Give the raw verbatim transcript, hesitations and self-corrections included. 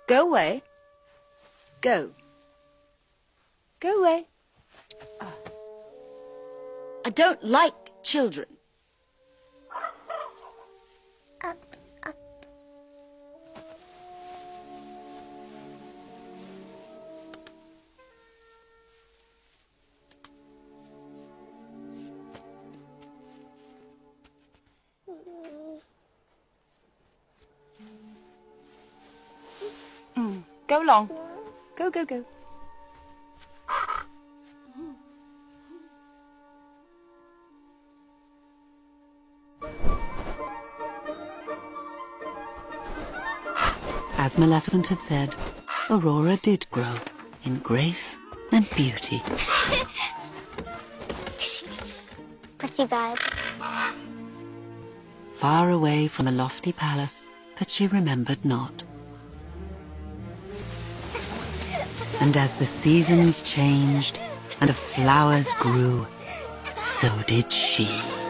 Go away. Go. Go away. Oh. I don't like children. Up, up. Mm. Go along. Go, go, go. As Maleficent had said, Aurora did grow in grace and beauty. Pretty bad. Far away from the lofty palace that she remembered not. And as the seasons changed and the flowers grew, so did she.